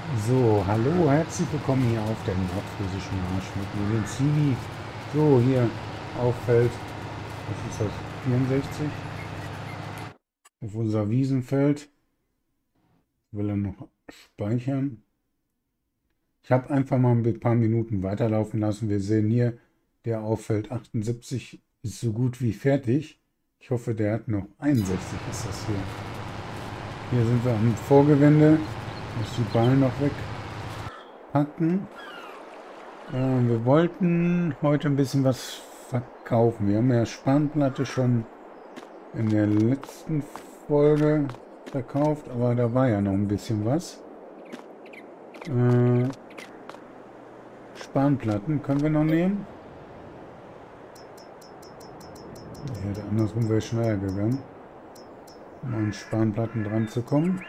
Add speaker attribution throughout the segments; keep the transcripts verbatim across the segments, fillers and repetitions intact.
Speaker 1: So, hallo, herzlich willkommen hier auf der nordfriesischen Marsch mit mir, den Zivi. So, hier auffällt, was ist das, vierundsechzig? Auf unser Wiesenfeld. Will er noch speichern? Ich habe einfach mal ein paar Minuten weiterlaufen lassen. Wir sehen hier, der auffällt achtundsiebzig ist so gut wie fertig. Ich hoffe, der hat noch einundsechzig ist das hier. Hier sind wir am Vorgewende. Ich muss die Ballen noch wegpacken. Äh, wir wollten heute ein bisschen was verkaufen. Wir haben ja Spanplatte schon in der letzten Folge verkauft, aber da war ja noch ein bisschen was. Äh, Spanplatten können wir noch nehmen. Ich hätte andersrum wäre schneller gegangen, um an Spanplatten dran zu kommen.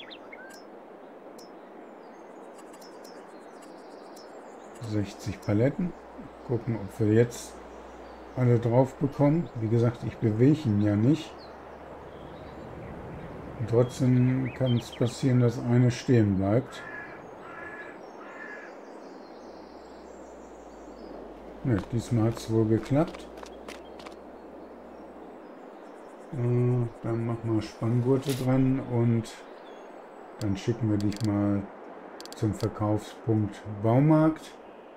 Speaker 1: sechzig Paletten. Gucken, ob wir jetzt alle drauf bekommen. Wie gesagt, ich bewege ihn ja nicht. Und trotzdem kann es passieren, dass eine stehen bleibt. Ne, diesmal hat es wohl geklappt. Äh, dann machen wir Spanngurte dran und dann schicken wir dich mal zum Verkaufspunkt Baumarkt.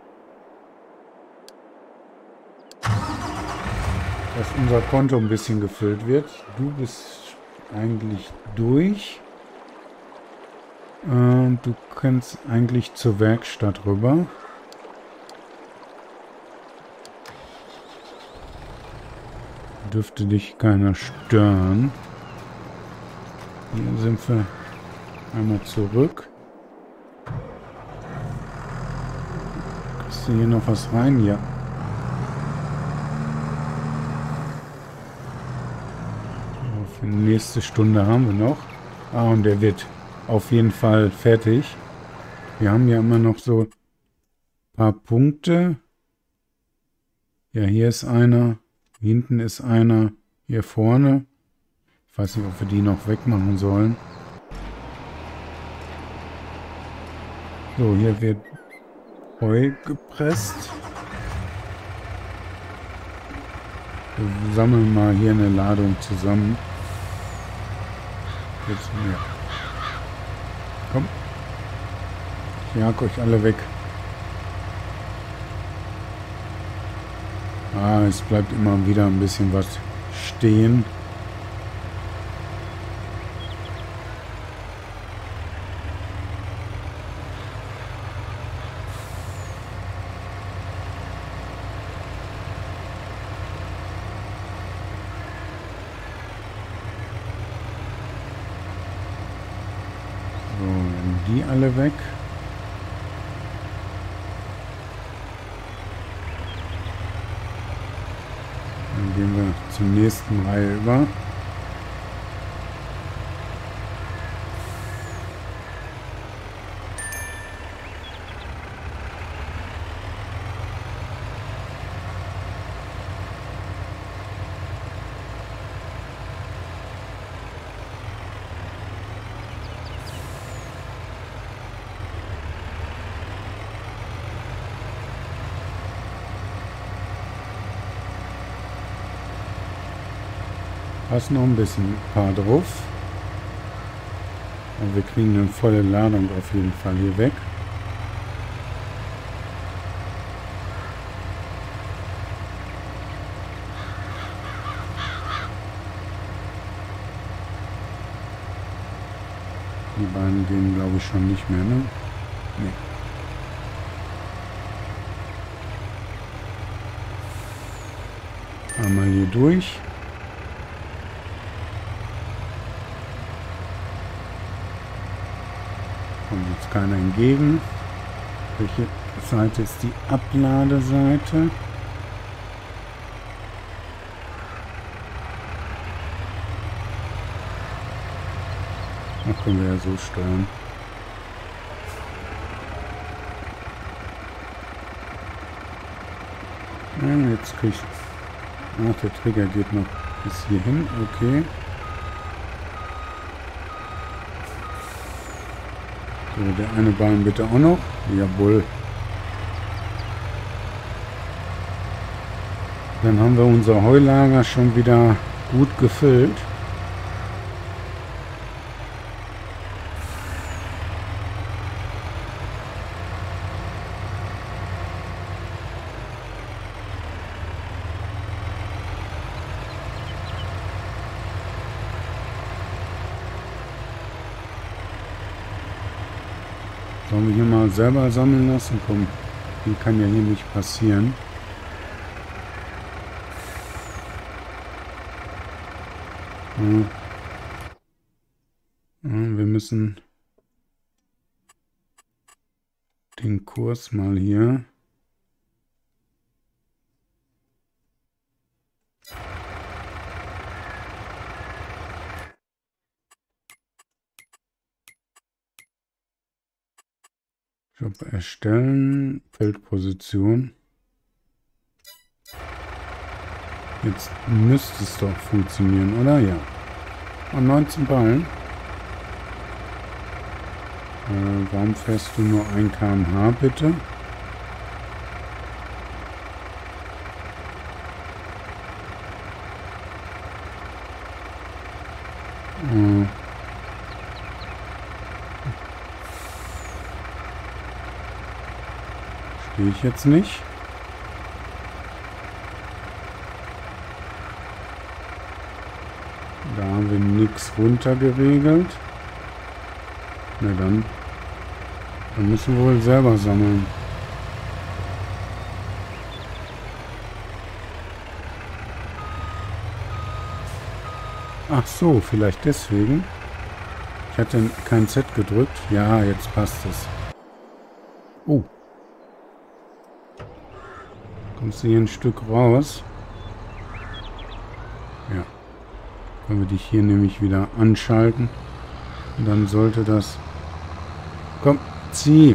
Speaker 1: Dass unser Konto ein bisschen gefüllt wird. Du bist eigentlich durch. Äh, du kannst eigentlich zur Werkstatt rüber. Dürfte dich keiner stören. Hier sind wir einmal zurück. Kriegst du hier noch was rein? Ja. Für die nächste Stunde haben wir noch. Ah, und der wird auf jeden Fall fertig. Wir haben ja immer noch so ein paar Punkte. Ja, hier ist einer. Hinten ist einer. Hier vorne. Ich weiß nicht, ob wir die noch wegmachen sollen. So, hier wird Heu gepresst. Wir sammeln mal hier eine Ladung zusammen. Jetzt mehr. Komm. Ich jag euch alle weg. Ah, es bleibt immer wieder ein bisschen was stehen. So, dann die alle weg. Dann gehen wir zur nächsten Reihe über. Passt noch ein bisschen ein paar drauf. Aber wir kriegen eine volle Ladung auf jeden Fall hier weg. Die beiden gehen, glaube ich, schon nicht mehr, ne? Nee. Einmal hier durch. Kommt jetzt keiner entgegen. Welche Seite ist die Abladeseite? Da können wir ja so steuern. Ja, jetzt krieg ich... Ach, der Trigger geht noch bis hierhin. Okay. So, der eine Ballen bitte auch noch. Jawohl. Dann haben wir unser Heulager schon wieder gut gefüllt. Sollen wir hier mal selber sammeln lassen? Komm, die kann ja hier nicht passieren. Ja. Ja, wir müssen den Kurs mal hier. Job erstellen, Feldposition. Jetzt müsste es doch funktionieren, oder? Ja. Und neunzehn Ballen. Äh, warum fährst du nur ein Kilometer pro Stunde, bitte? Äh. Verstehe ich jetzt nicht. Da haben wir nichts runtergeregelt. Na dann, dann müssen wir wohl selber sammeln. Ach so, vielleicht deswegen. Ich hatte kein Z gedrückt. Ja, jetzt passt es. Oh. Kommst du hier ein Stück raus? Ja. Können wir dich hier nämlich wieder anschalten. Und dann sollte das... Komm, zieh!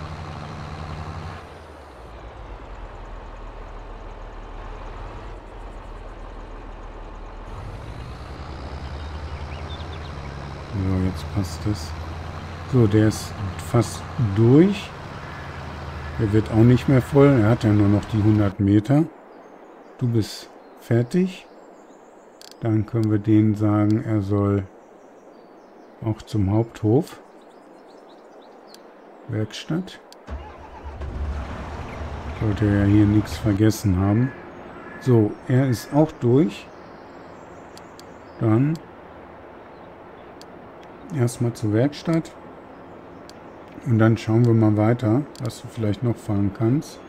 Speaker 1: So, jetzt passt es. So, der ist fast durch. Der wird auch nicht mehr voll. Er hat ja nur noch die hundert Meter. Du bist fertig. Dann können wir denen sagen, er soll auch zum Haupthof. Werkstatt. Sollte er hier nichts vergessen haben. So, er ist auch durch. Dann erstmal zur Werkstatt. Und dann schauen wir mal weiter, was du vielleicht noch fahren kannst.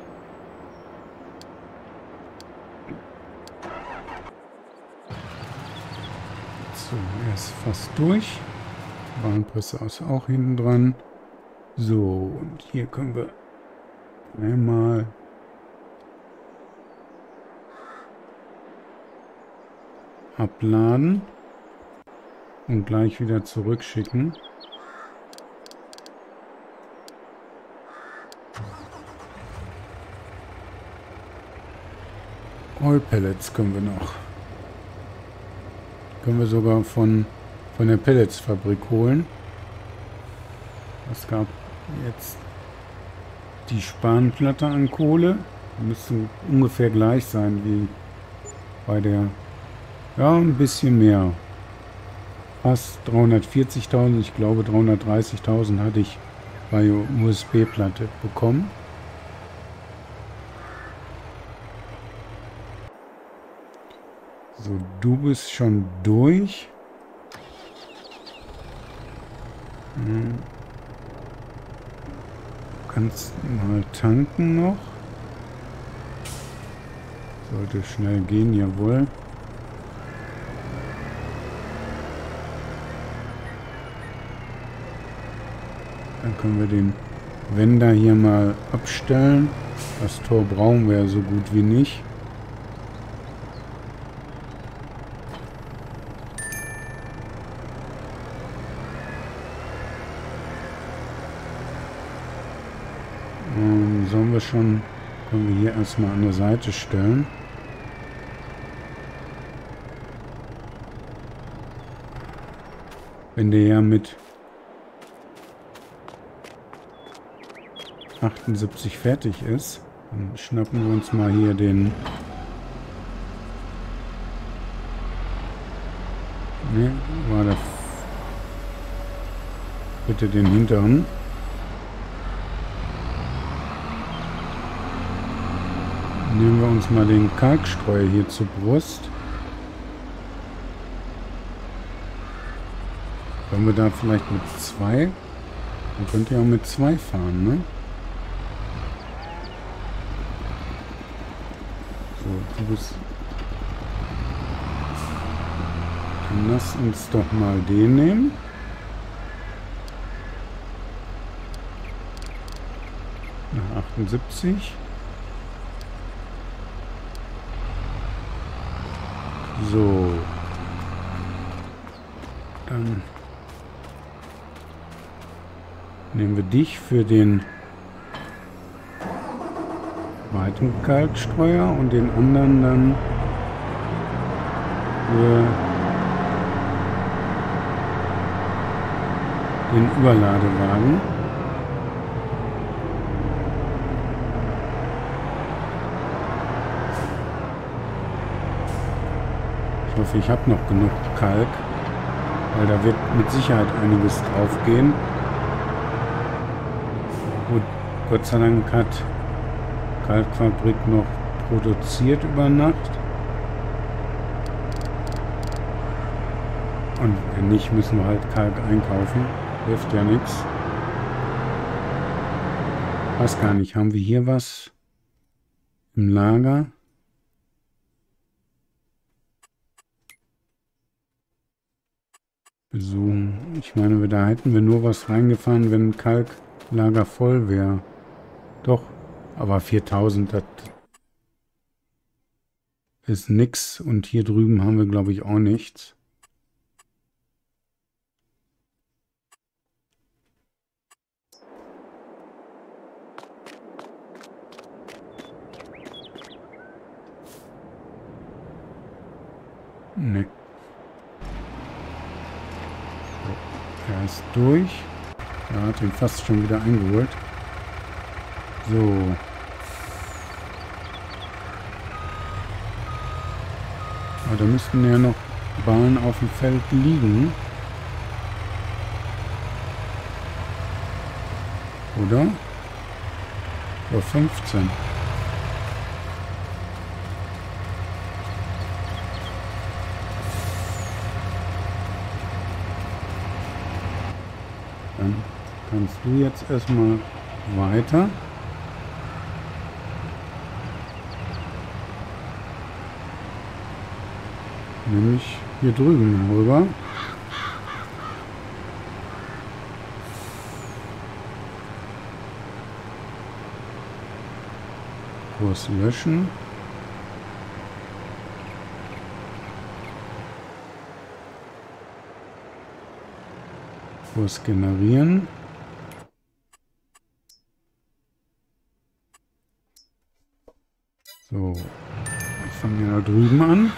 Speaker 1: So, er ist fast durch. Bahnpresse ist auch hinten dran. So, und hier können wir einmal abladen und gleich wieder zurückschicken. Rollpellets können wir noch. Können wir sogar von, von der Pelletsfabrik holen. Es gab jetzt die Spanplatte an Kohle. Die müsste ungefähr gleich sein wie bei der... Ja, ein bisschen mehr. Fast dreihundertvierzigtausend. Ich glaube dreihundertdreißigtausend hatte ich bei U S B-Platte bekommen. So, du bist schon durch. Hm. Du kannst mal tanken noch. Sollte schnell gehen, jawohl. Dann können wir den Wender hier mal abstellen. Das Tor brauchen wir ja so gut wie nicht. Ähm, sollen wir schon, können wir hier erstmal an der Seite stellen. Wenn der ja mit achtundsiebzig fertig ist. Dann schnappen wir uns mal hier den... Ne, war der... Bitte den hinteren. Nehmen wir uns mal den Kalkstreuer hier zur Brust. Wollen wir da vielleicht mit zwei? Man könnte ja auch mit zwei fahren, ne? So, du bist... Dann lass uns doch mal den nehmen. Nach achtundsiebzig. So. Dann nehmen wir dich für den weiten Kalkstreuer und den anderen dann für den Überladewagen. Ich hoffe, ich habe noch genug Kalk, weil da wird mit Sicherheit einiges drauf gehen. Gut, Gott sei Dank hat Kalkfabrik noch produziert über Nacht. Und wenn nicht, müssen wir halt Kalk einkaufen. Hilft ja nichts. Weiß gar nicht, haben wir hier was im Lager? Besuchen. Ich meine, da hätten wir nur was reingefahren, wenn ein Kalklager voll wäre. Doch, aber viertausend, das ist nix. Und hier drüben haben wir, glaube ich, auch nichts. Ne. Er ist durch. Er hat ihn fast schon wieder eingeholt. So. Aber da müssten ja noch Ballen auf dem Feld liegen. Oder? Oder fünfzehn. Dann kannst du jetzt erstmal weiter. Nämlich hier drüben rüber. Kurs löschen. Kurs generieren. So, ich fange ja da drüben an.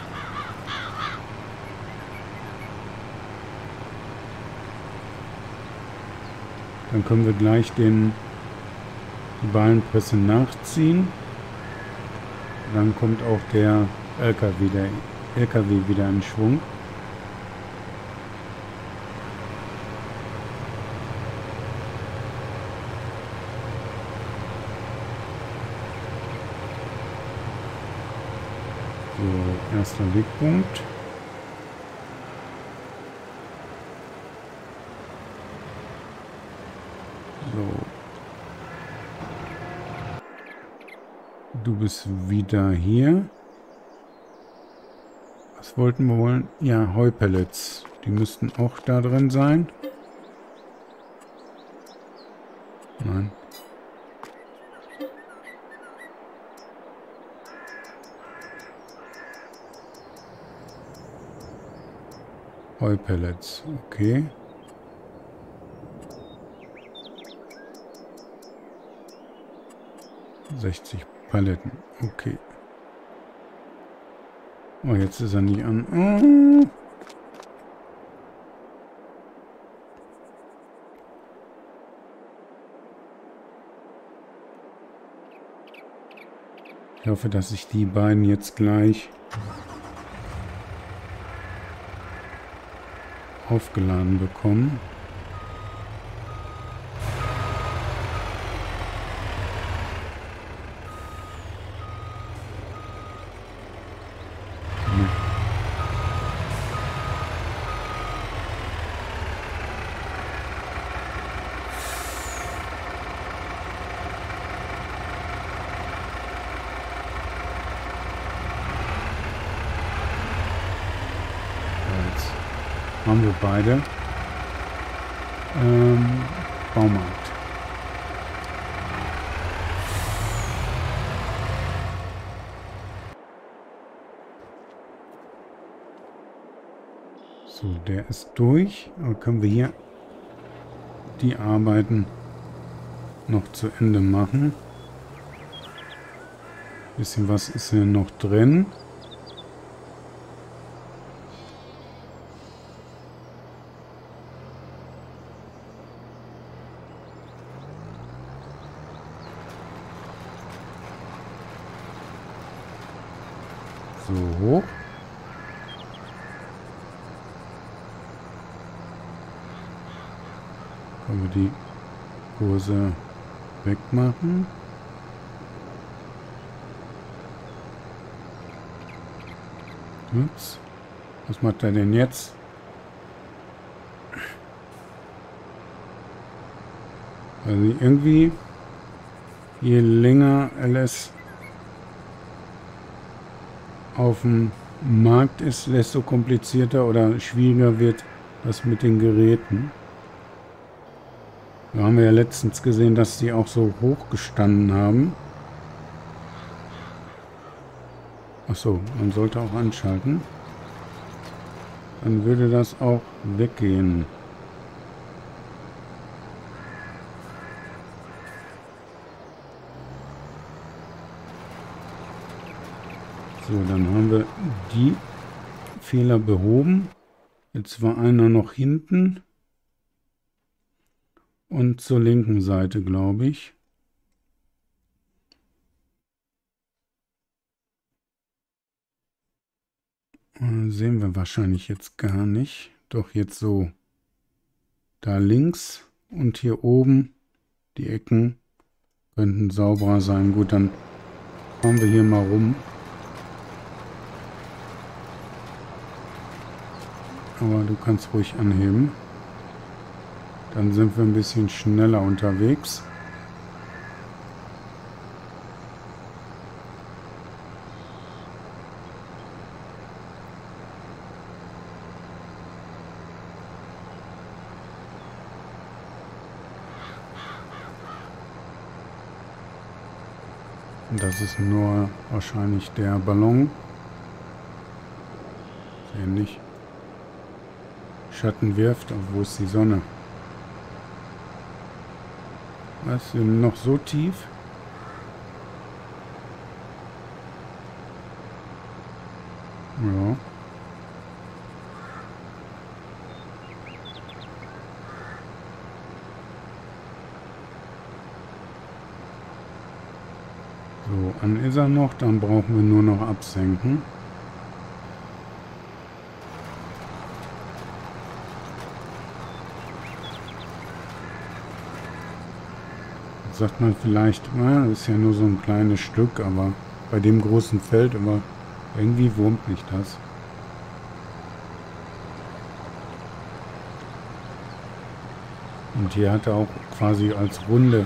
Speaker 1: Dann können wir gleich den die Ballenpresse nachziehen. Dann kommt auch der L K W, der L K W wieder in Schwung. So, erster Wegpunkt. So. Du bist wieder hier. Was wollten wir wollen? Ja, Heupellets. Die müssten auch da drin sein. Nein. Heupellets, okay. sechzig Paletten, okay. Oh, jetzt ist er nicht an. Oh. Ich hoffe, dass ich die beiden jetzt gleich aufgeladen bekomme. Haben wir beide. Ähm, Baumarkt. So, der ist durch. Aber können wir hier die Arbeiten noch zu Ende machen. Bisschen was ist hier noch drin. So hoch. Können wir die Kurse wegmachen. Ups. Was macht er denn jetzt? Also irgendwie, je länger L S auf dem Markt ist, desto komplizierter oder schwieriger wird das mit den Geräten. Da haben wir ja letztens gesehen, dass die auch so hoch gestanden haben. Achso, man sollte auch anschalten. Dann würde das auch weggehen. So, dann haben wir die Fehler behoben. Jetzt war einer noch hinten. Und zur linken Seite, glaube ich. Äh, sehen wir wahrscheinlich jetzt gar nicht. Doch jetzt so. Da links und hier oben die Ecken könnten sauberer sein. Gut, dann fahren wir hier mal rum. Aber du kannst ruhig anheben. Dann sind wir ein bisschen schneller unterwegs. Und das ist nur wahrscheinlich der Ballon. Ähnlich. Schatten wirft, aber wo ist die Sonne? Was, wir sind noch so tief? Ja. So, an ist er noch, dann brauchen wir nur noch absenken. Sagt man vielleicht, na, das ist ja nur so ein kleines Stück, aber bei dem großen Feld, aber irgendwie wurmt mich das. Und hier hat er auch quasi als Runde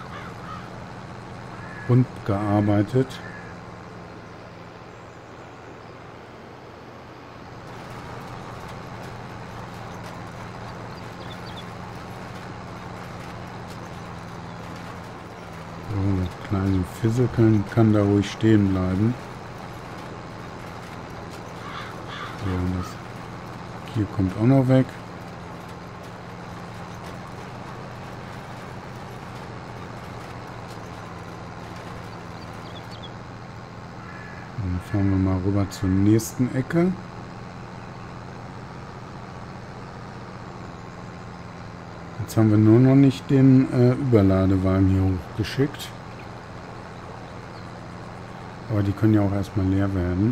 Speaker 1: rund gearbeitet. Kleine Fisseln kann da ruhig stehen bleiben. So, das hier kommt auch noch weg. Dann fahren wir mal rüber zur nächsten Ecke. Jetzt haben wir nur noch nicht den äh, Überladewagen hier hochgeschickt. Aber die können ja auch erstmal leer werden.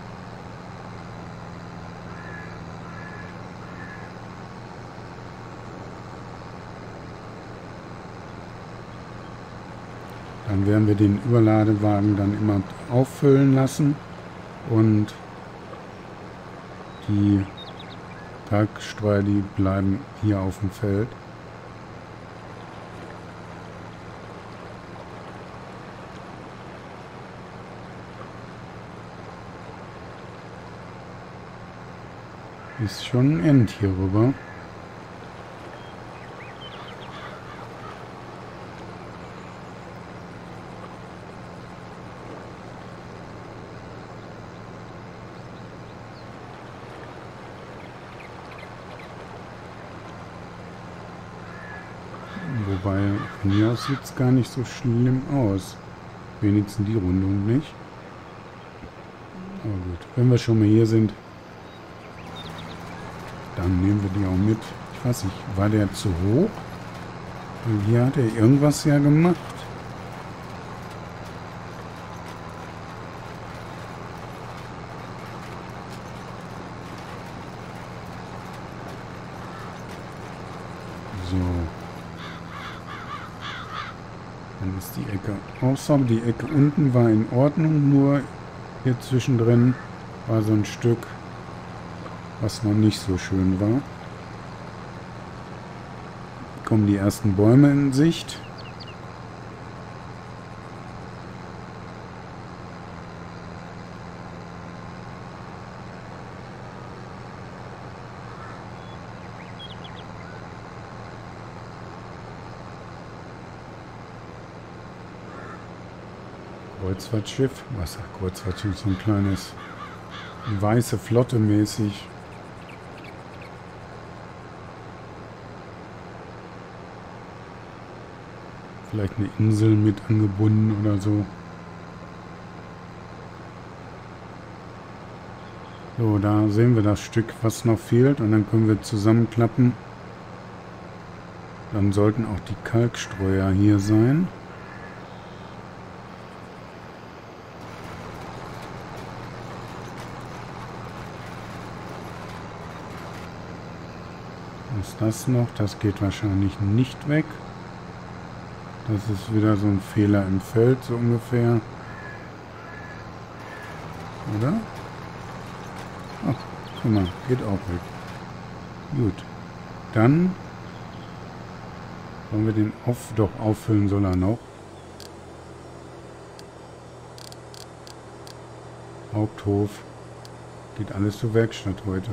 Speaker 1: Dann werden wir den Überladewagen dann immer auffüllen lassen und die Kalkstreuer, die bleiben hier auf dem Feld. Ist schon ein End hier rüber. Wobei, von hier aus sieht es gar nicht so schlimm aus. Wenigstens die Rundung nicht. Aber gut, wenn wir schon mal hier sind, dann nehmen wir die auch mit. Ich weiß nicht, war der zu hoch? Weil hier hat er irgendwas ja gemacht. So. Dann ist die Ecke außer die Ecke unten war in Ordnung, nur hier zwischendrin war so ein Stück, was noch nicht so schön war. Kommen die ersten Bäume in Sicht. Kreuzfahrtschiff, Wasserkreuzfahrtschiff, so ein kleines weiße Flotte mäßig. Vielleicht eine Insel mit angebunden oder so. So, da sehen wir das Stück, was noch fehlt, und dann können wir zusammenklappen. Dann sollten auch die Kalkstreuer hier sein. Was ist das noch? Das geht wahrscheinlich nicht weg. Das ist wieder so ein Fehler im Feld, so ungefähr. Oder? Ach, guck mal, geht auch weg. Gut. Dann wollen wir den auf, doch auffüllen soll er noch. Haupthof. Geht alles zur Werkstatt heute.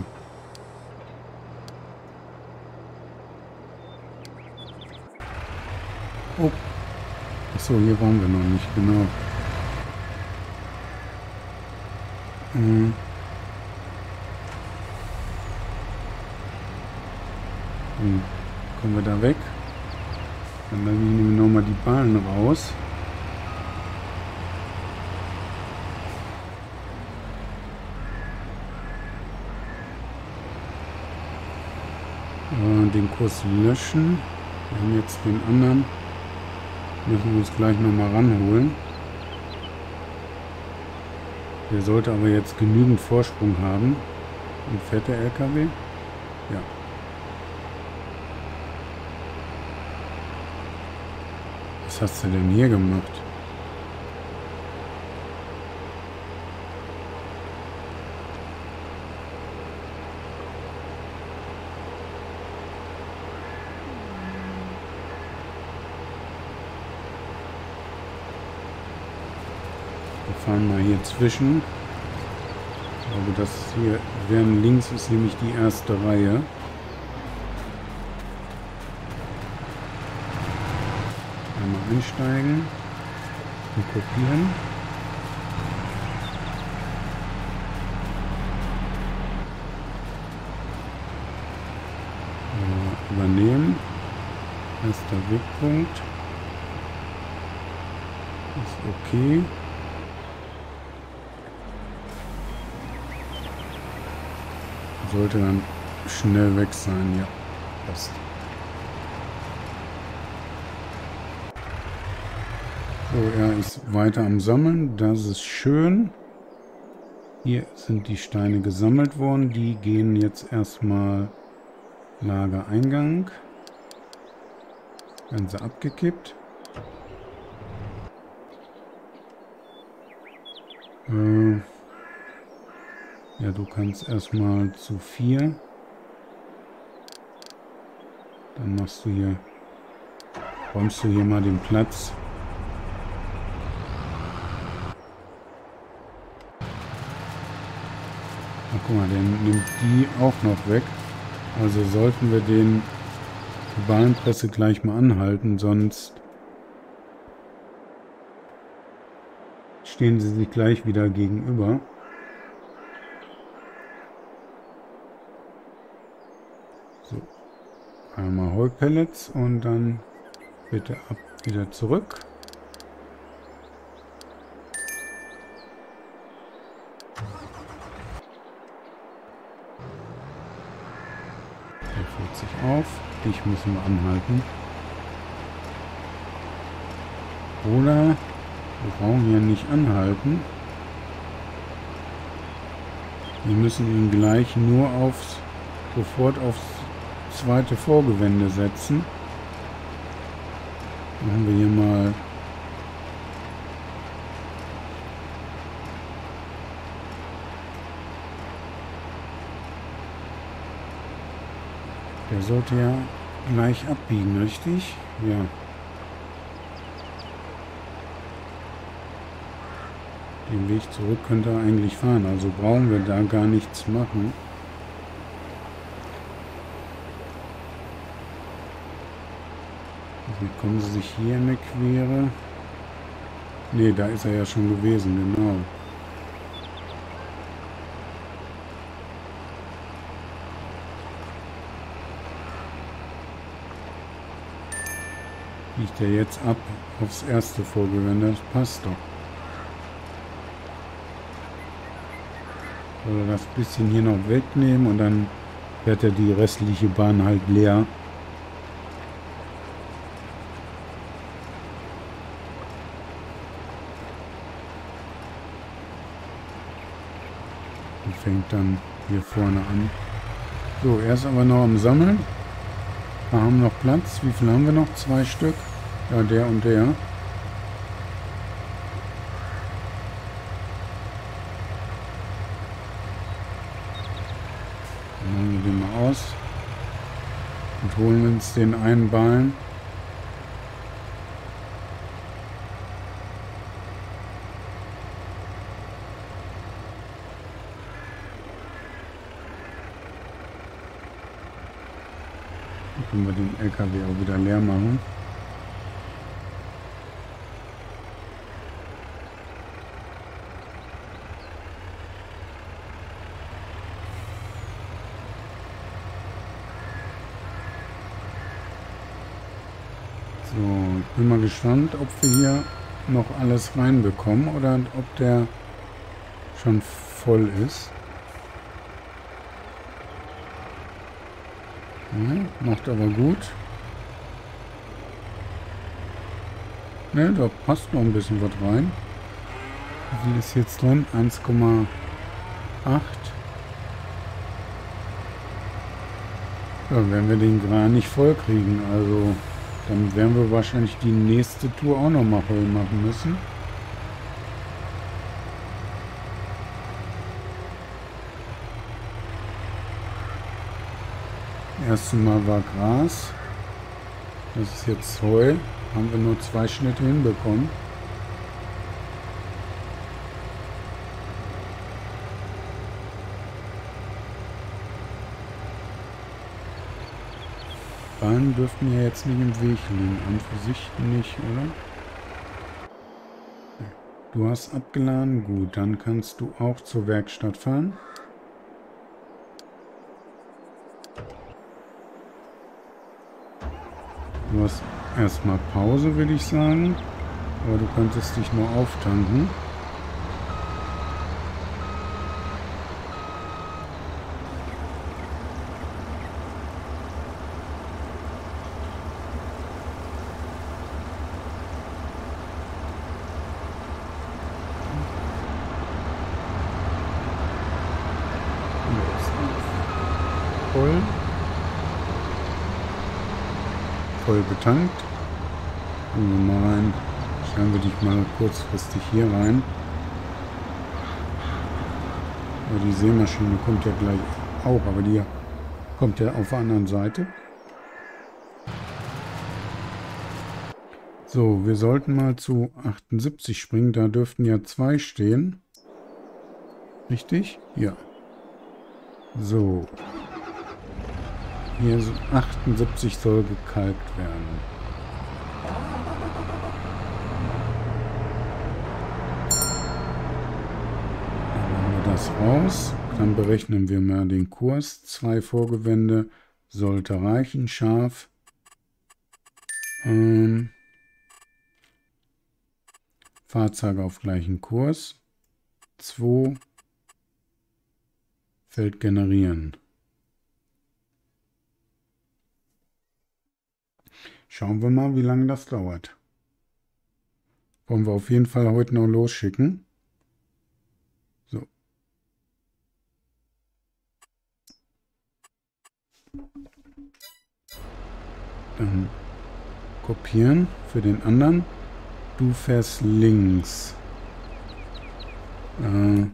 Speaker 1: Oh. Achso, hier waren wir noch nicht, genau. Hm. Hm. Kommen wir da weg? Dann nehmen wir nochmal die Ballen raus. Äh, den Kurs löschen. Wir haben jetzt den anderen. Müssen wir uns gleich nochmal ranholen. Der sollte aber jetzt genügend Vorsprung haben. Und fährt der L K W? Ja. Was hast du denn hier gemacht? Wir fahren mal hier zwischen. Ich glaube, das hier während links ist nämlich die erste Reihe. Einmal einsteigen und kopieren. Äh, übernehmen. Erster Wegpunkt. Ist okay. Sollte dann schnell weg sein, ja. Passt. So, er ist weiter am Sammeln. Das ist schön. Hier sind die Steine gesammelt worden. Die gehen jetzt erstmal Lagereingang. Werden sie abgekippt. Äh, ja, du kannst erstmal zu vier. Dann machst du hier, räumst du hier mal den Platz. Ach, guck mal, der nimmt die auch noch weg. Also sollten wir den die Bahnpresse gleich mal anhalten, sonst stehen sie sich gleich wieder gegenüber. So, einmal Heupellets und dann bitte ab wieder zurück. Der füllt sich auf. Dich müssen wir anhalten. Oder wir brauchen hier nicht anhalten. Wir müssen ihn gleich nur aufs, sofort aufs zweite Vorgewende setzen. Machen wir hier mal der sollte ja gleich abbiegen, richtig? Ja. Den Weg zurück könnte er eigentlich fahren, also brauchen wir da gar nichts machen. Wie kommen sie sich hier in eine Quere? Ne, da ist er ja schon gewesen, genau. Biegt er jetzt ab aufs erste Vorgewende, das passt doch. Soll er das bisschen hier noch wegnehmen und dann fährt er die restliche Bahn halt leer. Und fängt dann hier vorne an. So, er ist aber noch am Sammeln. Wir haben noch Platz. Wie viel haben wir noch? Zwei Stück. Ja, der und der. Dann machen wir den mal aus. Und holen uns den einen Ballen. Können wir den L K W auch wieder leer machen. So, ich bin mal gespannt, ob wir hier noch alles reinbekommen oder ob der schon voll ist. Ja, macht aber gut. Ne, da passt noch ein bisschen was rein. Wie viel ist jetzt drin? eins Komma acht. Ja, werden wir den gar nicht voll kriegen. Also dann werden wir wahrscheinlich die nächste Tour auch noch mal voll machen müssen. Erste Mal war Gras. Das ist jetzt Heu. Haben wir nur zwei Schnitte hinbekommen. Bahnen dürften ja jetzt nicht im Weg liegen. An für sich nicht, oder? Du hast abgeladen. Gut, dann kannst du auch zur Werkstatt fahren. Du hast erstmal Pause, würde ich sagen. Aber du könntest dich nur auftanken. voll betankt. Gucken wir mal rein. Schauen wir dich mal kurzfristig hier rein. Ja, die Sämaschine kommt ja gleich auch, aber die kommt ja auf der anderen Seite. So, wir sollten mal zu achtundsiebzig springen. Da dürften ja zwei stehen. Richtig? Ja. So. Hier achtundsiebzig soll gekalkt werden. Dann machen wir das raus. Dann berechnen wir mal den Kurs. Zwei Vorgewände sollte reichen. Scharf. Ähm, Fahrzeuge auf gleichen Kurs. zwei. Feld generieren. Schauen wir mal, wie lange das dauert. Wollen wir auf jeden Fall heute noch losschicken. So. Dann kopieren für den anderen. Du fährst links. Äh,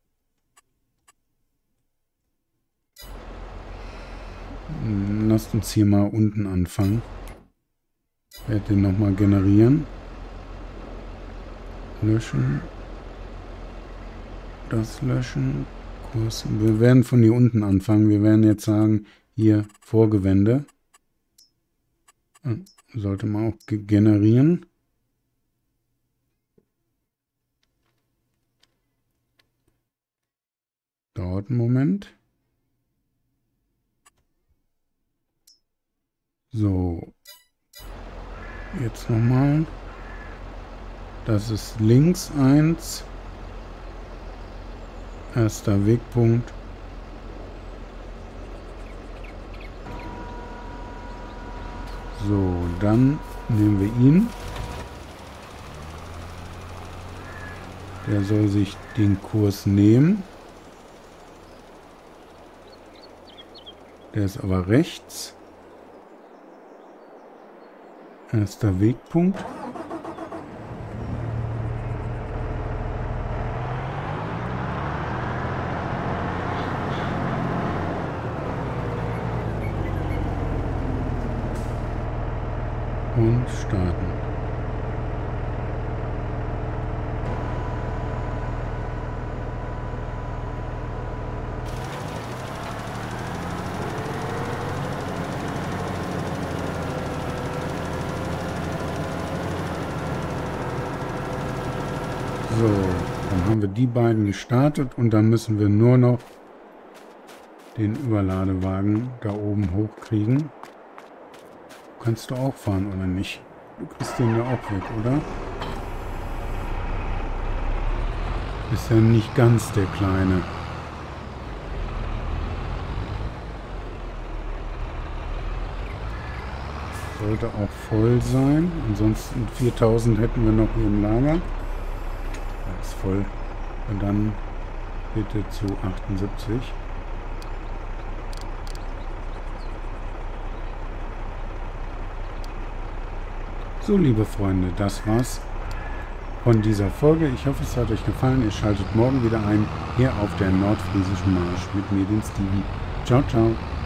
Speaker 1: lasst uns hier mal unten anfangen. Ich werde den nochmal generieren. Löschen. Das löschen. Kurs. Wir werden von hier unten anfangen. Wir werden jetzt sagen, hier Vorgewände. Sollte man auch generieren. Dauert einen Moment. So. Jetzt nochmal. Das ist links eins. Erster Wegpunkt. So, dann nehmen wir ihn. Der soll sich den Kurs nehmen. Der ist aber rechts. Erster Wegpunkt. Und starten. So, dann haben wir die beiden gestartet und dann müssen wir nur noch den Überladewagen da oben hochkriegen. Kannst du auch fahren oder nicht? Du kriegst den ja auch weg, oder? Ist ja nicht ganz der Kleine. Sollte auch voll sein. Ansonsten viertausend hätten wir noch hier im Lager. Das ist voll. Und dann bitte zu achtundsiebzig. So, liebe Freunde, das war's von dieser Folge. Ich hoffe, es hat euch gefallen. Ihr schaltet morgen wieder ein, hier auf der Nordfriesischen Marsch mit mir, den Stevie. Ciao, ciao.